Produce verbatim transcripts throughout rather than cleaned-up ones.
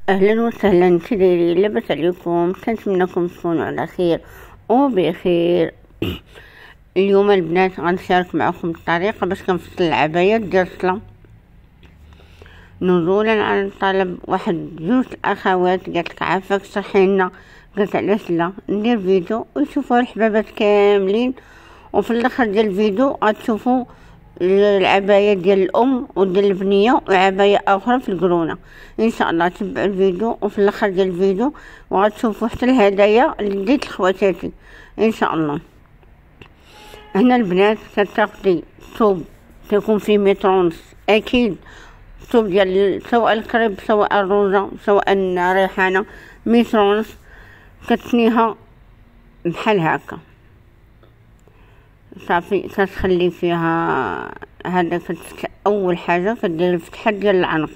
اهلا وسهلا، كدايرين؟ لاباس عليكم؟ كنتمنىكم تكونوا على خير وبخير. اليوم البنات غنشارك معكم الطريقه باش كنفصل العبايات ديال الصلاه نزولا عن طلب واحد جوج الاخوات. قالت لك عافاك شرحي لنا، قلت علاش لا ندير فيديو ويشوفوا الحبابات كاملين، وفي الاخر ديال الفيديو غتشوفوا العباية ديال الام وديال البنيه وعباية اخرى في القرونه. ان شاء الله تبعوا الفيديو، وفي الاخر ديال الفيديو وغتشوفوا حتى الهدايا اللي ديت لخواتاتي ان شاء الله. هنا البنات كتاخدي ثوب تيكون فيه متر ونص، اكيد ثوب ديال سواء الكريب سواء الروزه سواء الريحانه، متر ونص كتنيها بحال هكا صافي. كتخلي فيها هذا كت... اول حاجه كدير الفتحه ديال العنق،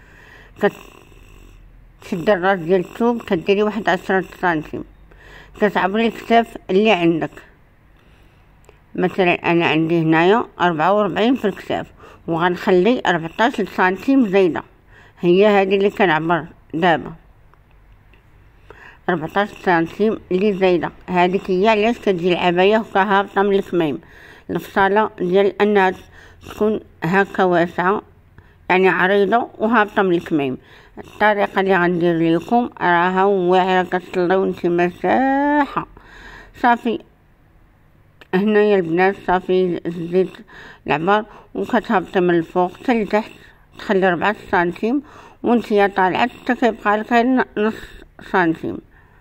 كتشد الراس ديال الثوب كديري واحد عشرة سنتيم، كتعبري الكتاف اللي عندك. مثلا انا عندي هنايا أربعة وربعين في الكتاف، وغنخلي أربعطاش سنتيم زايده، هي هذه اللي كنعبر دابا أربعطاش سنتيم اللي زايده. هذيك هي علاش كتجي العبايه هكا هابطه من الكميم، الفصاله ديال انها تكون هكا واسعه يعني عريضه وهابطه من الكميم. الطريقه اللي غندير لكم راها واعره، كتصليو نتي مرتاحه صافي. هنايا البنات صافي زيت العبار وكتهبطي من الفوق حتى لتحت، تخلي ربعة سنتيم وانتي طالعه حتى كيبقى لك نص سنتيم.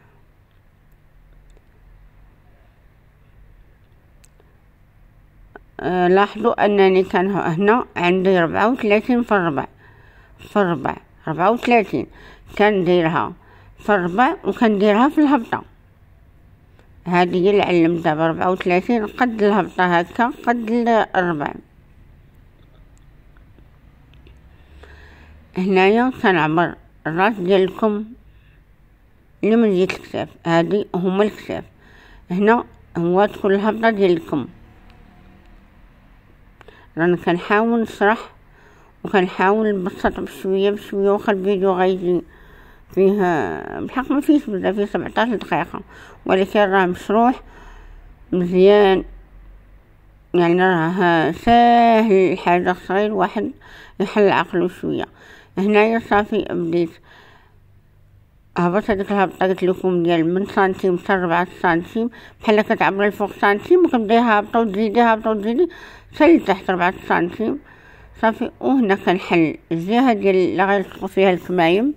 آه لاحظوا انني كان هنا عندي ربعة وثلاثين في الربع في الربع ربعة وثلاثين، كنديرها في الربع وكنديرها في الهبطه. هذه هي اللي علمتها بربعة وثلاثين قد الهبطه هكا قد الربع. هنايا كنعبر الراس ديالكم اللي من جهه الكتاف، هذه هما الكتاف، هنا هو تكون الهبطه ديالكم. رانا كنحاول نشرح وكنحاول نبسط بشويه بشويه، واخا الفيديو غيجي فيه بحق ما فيش بزاف، فيه سبعطاش دقيقه، ولكن راه مشروح مزيان يعني، راه ساهل حاجه صغير واحد يحل عقله شويه. هنايا صافي بديت هبط هذيك الهبطه قلت لكم ديال من سنتيم حتى ربعة سنتيم، بحال كتعبري الفوق سنتيم وكتبداي هابطه وتزيدي هابطه وتزيدي حتى لتحت ربعة سنتيم صافي. وهنا كنحل الجهه ديال اللي غيلصقوا فيها الكمايم.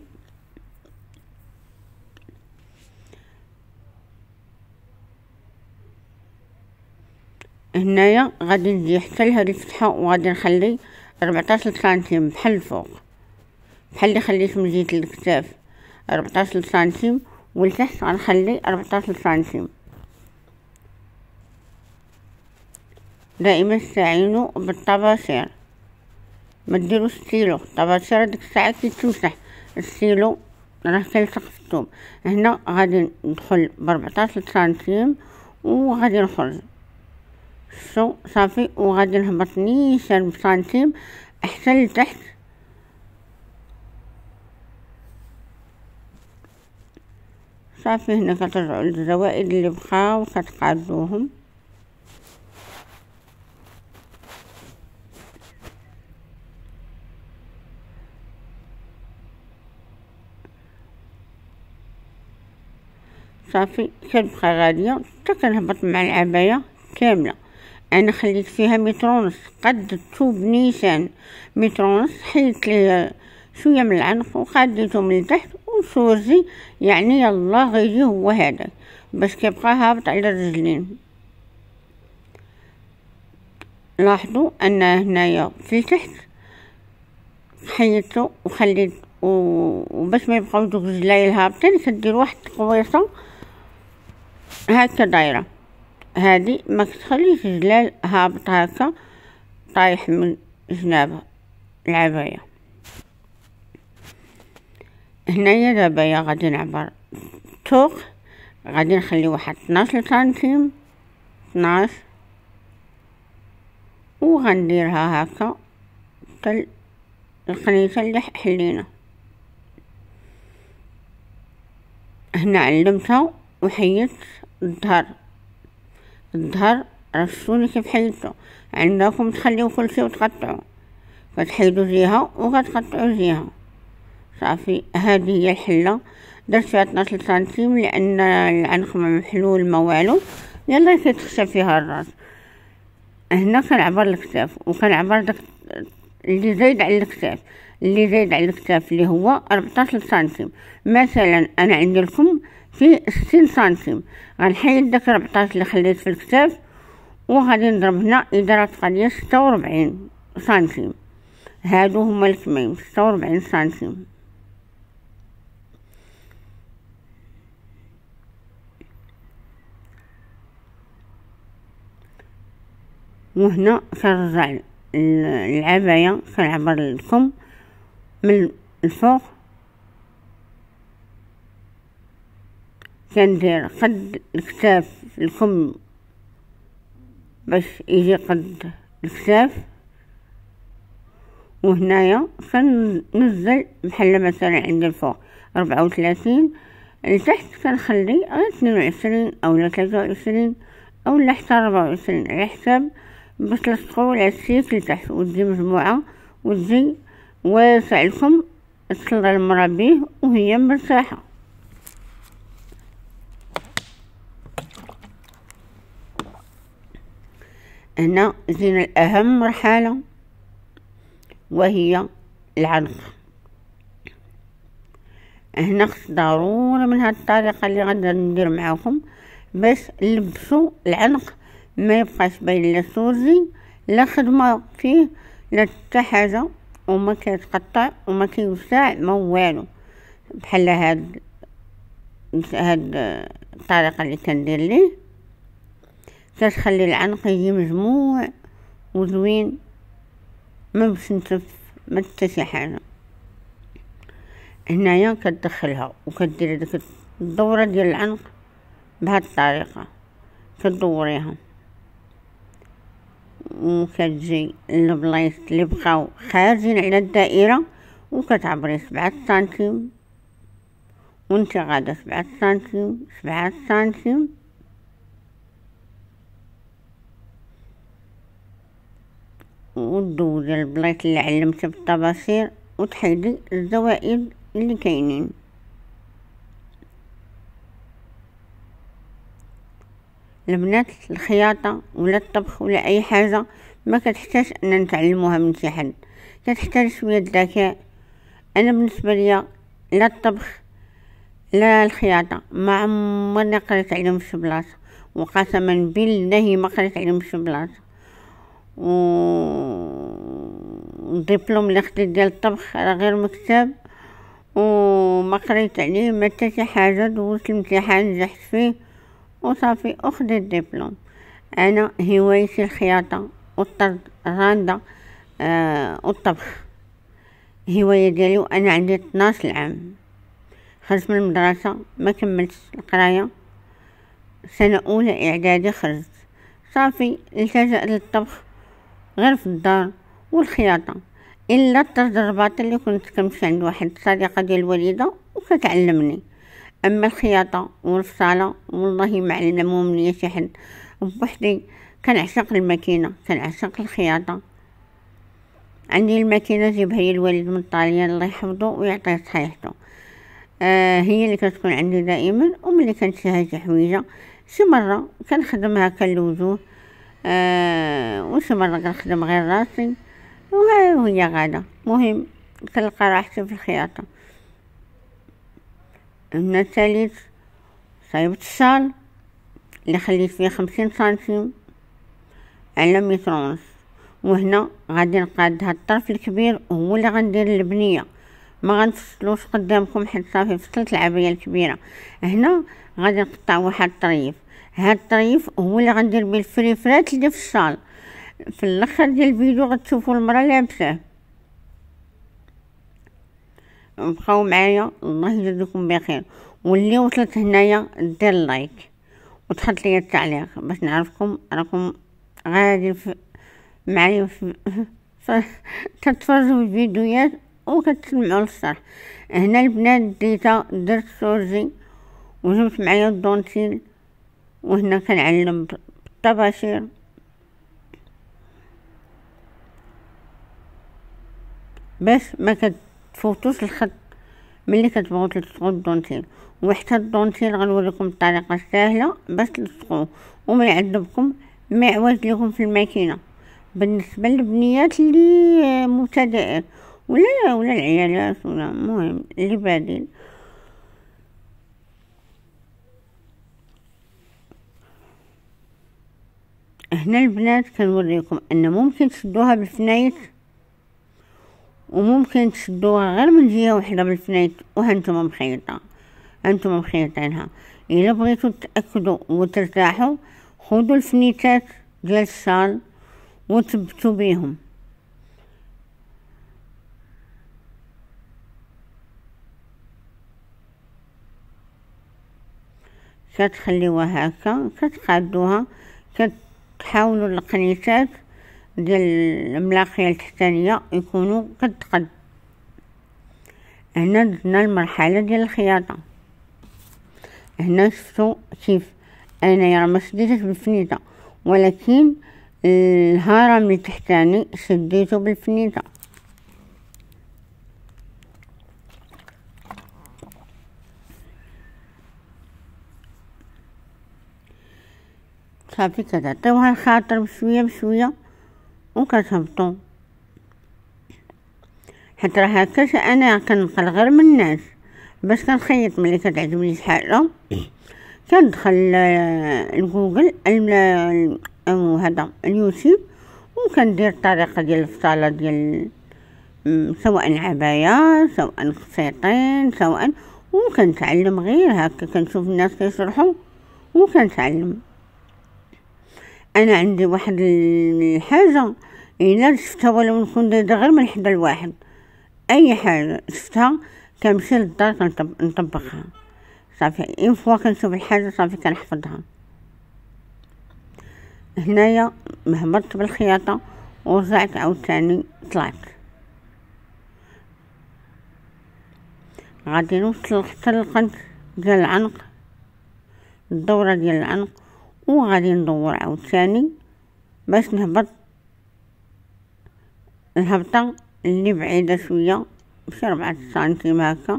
هنايا غادي نجي حتى لهاد الفتحه وغادي نخلي ربعطاش سنتيم بحال الفوق، بحال اللي خليت من جهه الكتاف أربعطاش سنتيم، ولتحت غنخلي أربعطاش سنتيم. دائما استعينوا بالطباشير، ما ديروش ستيلو. الطباشير ديك الساعه كيتوسح، الستيلو راه كيلصق في الثوب. هنا غادي ندخل بأربعطاش سنتيم وغادي نخرج شو صافي، وغادي نهبط نيشان بسنتيم حتى لتحت صافي. هنا كترجعوا للزوائد اللي بقاو كتقادوهم صافي. كتبقى غاديه حتى كنهبط مع العبايه كامله. انا خليت فيها متر ونص قد الثوب نيشان، متر ونص، حيدت ليه شويه من العنق وخديته من التحت وسوزي، يعني يلا غيجي هو هذا باش كيبقى هابط على الرجلين. لاحظوا ان هنايا في التحت حيدته وخليت وباش ما يبقاو دوك الرجلاي الهابطين كدير واحد القويصه هكا دايره، هذه ما كتخليش الجلال هابط هكا طايح من جناب العبايه. هنايا دابا غادي نعبر توق، غادي نخلي واحد اثناش سنتيم اثناش وغنديرها هكا حتى القنيصه اللي حلينا. هنا علمتها وحيدت الظهر. الظهر رشوني كيف حيدتو، عندكم تخليو كل شي وتقطعو، كتحيدو جهة وكتقطعو جهة. صافي هذه هي الحلة. درت فيها اثناش سنتيم لان العنق ما محلول ما والو، يلا كيتخشى فيها الراس. هنا كنعبر الكتاف وكنعبر داك اللي زايد على الكتاف، اللي زايد على الكتاف اللي هو أربعطاش سنتيم. مثلا انا عندي الكم في ستين سنتيم، غنحيد داك أربعطاش اللي خليت في الكتاف وغادي نضرب هنا اذا طلع ليا ستة وربعين سنتيم. هادو هما الكمين ستة وربعين سنتيم. وهنا كنرجع العباية كنعبر الكم من الفوق، كندير قد الكتاف الكم باش يجي قد الكتاف، وهنايا كننزل بحال مثلا عند الفوق ربعة وثلاثين، لتحت كنخلي غير اثنين وعشرين اولا ثلاثة وعشرين اولا حتى ربعة وعشرين على حساب باش تلصقوا على السيك لتحت وتجي مجموعة وتجي واسع لكم تطلع المرا بيه وهي مرتاحة. هنا جينا الأهم مرحلة وهي العنق. هنا خص ضروري من هاد الطريقة اللي غادي ندير معاكم باش نلبسوا العنق ما يبقاش باين لا سورجي لا خدمة فيه لا حتى حاجة، وما كيتقطع وما كيوسع ما والو، بحال هاد هاد الطريقة اللي كندير ليه كتخلي العنق يجي مجموع وزوين ما باش نتف ما حتى شي حاجه. هنايا كتدخلها وكدير ديك الدوره ديال العنق بهاد الطريقه، كدوريها وكتجي البلايص اللي بقاو خارجين على الدائره وكتعبري سبعة سنتيم وانت غادا سبعة سنتيم سبعة سنتيم، وتدوزي البلايص اللي علمتها بالطباشير وتحيدي الزوائد اللي كاينين. البنات الخياطه ولا الطبخ ولا اي حاجه ما كتحتاج ان نتعلموها من شي حد، كتحتاج شويه ذكاء. انا بالنسبه ليا لا الطبخ لا الخياطه ما عمرني قريت عليهم في بلاصه، وقسما بالله ما قريت عليهم في بلاصه. و الدبلوم اللي خديت ديال الطبخ راه غير مكتب وما قريت عليه ما حتى شي حاجه، دوزت الامتحان نجحت فيه وصافي اخذت الدبلوم. انا هوايتي الخياطه والطرد الرانده آه والطبخ، هوايه ديالي وانا عندي اثناش عام. خرجت من المدرسه ما كملتش القرايه، سنه اولى اعدادي خرجت صافي التجأت للطبخ غير في الدار والخياطه، الا الطرد الرباطي اللي كنت كنمشي عند واحد صديقه ديال الوالده وكتعلمني. اما الخياطه والفصاله والله ما علمهم ليا شي حد، بوحدي كنعشق الماكينه كنعشق الخياطه. عندي الماكينه جيبها لي الوالد من طاليان الله يحفظه ويعطيه صحيحته، آه هي اللي كتكون عندي دائما. وملي كنشتهي شي حويجه شي مره كنخدمها كالوجوه آه وشي مره كنخدم غير راسي وهي غاده. مهم كنلقى راحتي في الخياطه. هنا الثالث صايبت الشال اللي خليت فيه خمسين سنتيم على متر ونص، وهنا غادي نقاد هاد الطرف الكبير هو اللي غندير البنيه، ما غنفصلوش قدامكم حيت صافي فصلت العبايه الكبيره. هنا غادي نقطع واحد الطريف، هاد الطريف هو اللي غندير بيه الفريفرات اللي في الشال. في الاخر ديال الفيديو غتشوفوا المراه لابسه. بقاو معايا الله يجزيكم بخير، واللي وصلت هنايا دير لايك وتحط لي التعليق باش نعرفكم راكم غادي معايا كتفرجوا الفيديوهات وكتسمعوا الشرح. هنا البنات ديتا درت سورجي وجبت معايا الدونتيل، وهنا كنعلم بالطباشير. باش ما كتفوتوش الخط ملي كتبغيو تلصقوا الدونتيل. وحتى الدونتيل غنوريكم الطريقه السهله باش تلصقوه وما يعذبكم، ما يعوج لكم في الماكينه. بالنسبه للبنيات اللي مبتدئين ولا ولا العيالات ولا المهم اللي بادين، هنا البنات كنوريكم ان ممكن تشدوها بالفنايت وممكن تشدوها غير من جهه وحده بالفنايت وهانتوما مخيطه هانتوما مخيطينها. الا بغيتو تاكدوا وترتاحوا خذوا الفنيتات ديال الشال وتثبتوا بيهم. كتخليوها هكا، كتقادوها، كتحاولوا القنيتات ديال الملاقيه التحتانيه يكونوا قد قد. هنا درنا المرحله ديال الخياطه. هنا شفتوا كيف انا راه ما شديتش بالفنيته، ولكن الهرم اللي تحتاني شديته بالفنيته. صافي كتعطيوها الخاطر بشويه بشويه وكتهبطوا، حتى راه هكا انا كنقل غير من الناس باش كنخيط. ملي كتعجبني شي حاجه كندخل لجوجل او هذا اليوتيوب وكندير الطريقه ديال الفصاله ديال سواء عبايه سواء قصيطين سواء، وكنتعلم غير هكا، كنشوف الناس كيشرحوا وكنتعلم. انا عندي واحد الحاجه الا شفتها ولو نكون دايره غير من حدا لواحد، اي حاجه شفتها كنمشي للدار كنطبقها صافي. اين فوا كنشوف الحاجه صافي كنحفظها. هنايا مهبطت بالخياطه ورجعت عاوتاني طلعت، غادي نوصل حتى للقد ديال العنق، الدوره ديال العنق، وغادي ندور عاوتاني باش نهبط الهبطه اللي بعيده شويه بشي ربعة سنتيم هكا.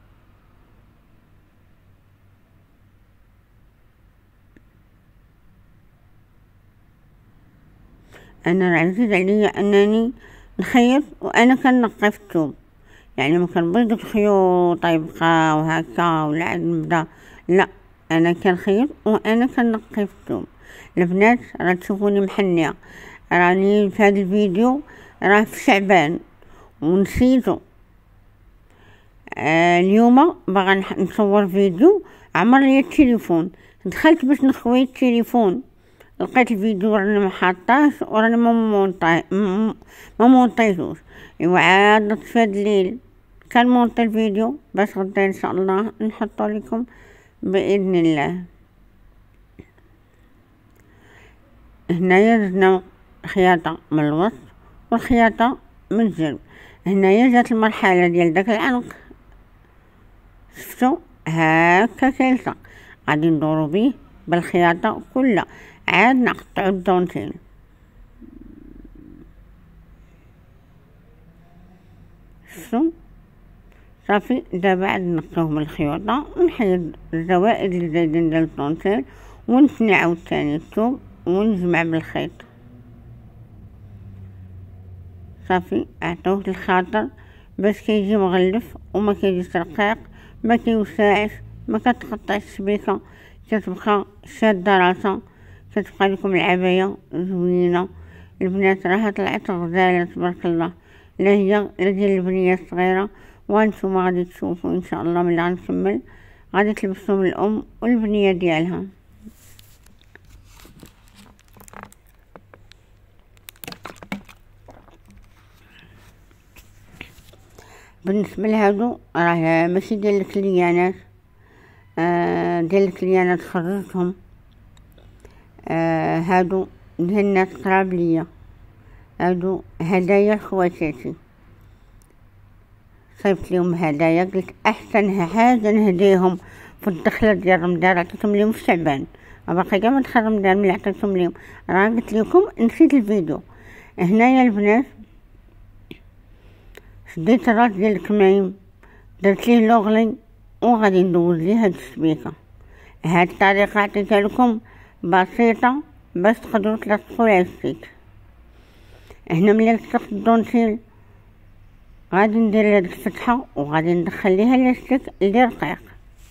انا العزيز عليا انني نخيط وانا كنقي في الثوب، يعني ما كنبغيش داك الخيوط يبقى وهكا ولا عاد نبدا، لا انا كنخيط وانا كنقي في الثوب. البنات راه تشوفوني محنيه، راني في هذا الفيديو راه في شعبان ونسيتو. آه اليوم باغا نصور فيديو عمر لي التليفون، دخلت باش نخوي التليفون لقيت الفيديو راني ما حاطاهش وراني ما مونطي ما مونطيتوش. ايوا عاد نطفي هاد الليل كنمونطي الفيديو باش غدا ان شاء الله نحطو لكم باذن الله. هنايا درنا خياطه من الوسط والخياطه من الجنب. هنايا جات المرحله ديال داك العنق، شفتو هكا كيلصق، غادي ندورو بيه بالخياطه كلها، عاد نقطعو الدونتيل. شفتو صافي دابا عاد نقطعوه بالخياطه ونحيد الزوائد اللي زايدين ديال الدونتيل ونثني عاوتاني الثوب ونجمع بالخيط. صافي عطوه الخاطر باش كيجي مغلف وما كيجيش رقيق، ما كيوسعش، ما كتقطعش الشبيكه، كتبقى شاده راسها، كتبقى لكم العبايه زوينه. البنات راها طلعت غزاله تبارك الله، لا هي لا ديال البنيه الصغيره، وانتم غادي تشوفوا ان شاء الله ملي غنكمل غادي تلبسوا من الام والبنيه ديالها. بالنسبه لهادو راه ماشي ديال الكليانات، آه ديال الكليانات خرجتهم، آه هادو ديال الناس قراب ليا، هادو هدايا لخواتاتي، صيفط ليهم هدايا، قلت احسن حاجه نهديهم في الدخله ديال رمضان عطيتهم ليهم في شعبان، باقي كاع ما دخل رمضان ملي عطيتهم ليهم. راه قلت لكم نسيت الفيديو. هنايا البنات شديت الراس ديال الكمايم، درت ليه لوغلي وغادي ندوز ليه هاد الشبيكه. هاد الطريقه عطيتها لكم بسيطه باش تقدروا تلصقوا لها السيك. هنا ملي لصقت الدونتيل غادي ندير هاد الفتحه وغادي ندخل ليها لاستيك اللي رقيق.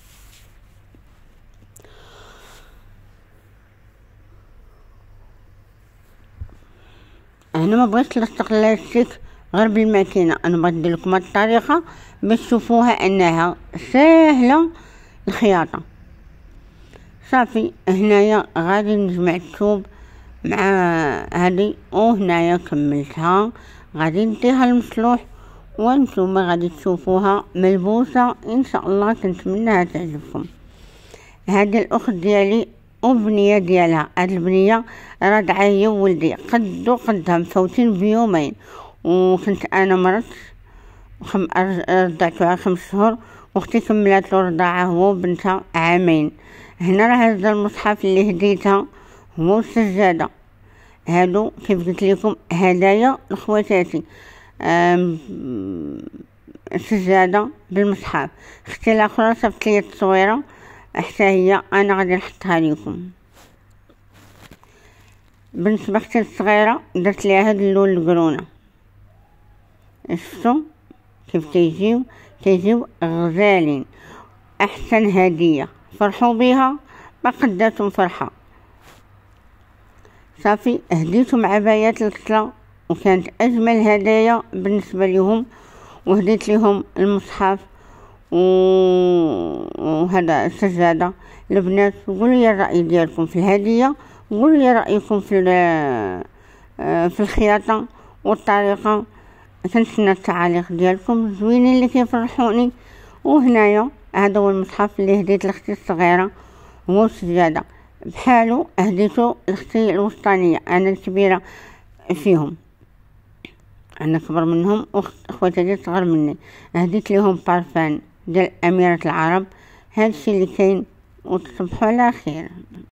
هنا ما بغيتش نلصق لاستيك غير بالماكينه، انا بغيت ندير لكم هاد الطريقه باش تشوفوها انها ساهله الخياطه. صافي هنايا غادي نجمع الثوب مع هذه، وهنايا كملتها غادي نديها المصلوح وانتم غادي تشوفوها ملبوسه ان شاء الله. كنتمنىها تعجبكم. هذه الاخت ديالي وبنيه ديالها، هاد البنيه رضعه هي وولدي قدو قدها مفوتين بيومين، وكنت انا مرضت خم... رضعتها خمس شهور، واختي كملات له رضاعه هو وبنتها عامين. هنا راه هذا المصحف اللي هديتها هو السجاده. هادو كيف قلت لكم هدايا لخواتاتي، السجاده بالمصحف. اختي الاخرى صيفط لي التصويره حتى هي انا غادي نحطها لكم. بالنسبه اختي الصغيره درت ليها هاد اللون القرونه. شفتوا كيف تيجيو تيجيو غزالين. احسن هديه فرحوا بها ما قداتهم فرحه. صافي هديتهم عبايات الكسله وكانت اجمل هدايا بالنسبه لهم، وهديت لهم المصحف وهذا السجاده. البنات قولوا لي الراي ديالكم في الهديه، قولوا لي رايكم في في الخياطه والطريقه. كنتسنى التعاليق ديالكم زوينين اللي كيفرحوني. وهنايا هذا هو المصحف اللي هديت لاختي الصغيره، هو السجاده بحالو هديتو لاختي الوسطانيه. انا الكبيره فيهم، انا كبر منهم واخواتي صغر مني. هديت لهم بارفان ديال اميره العرب. هادشي اللي كاين وتصبحوا على خير.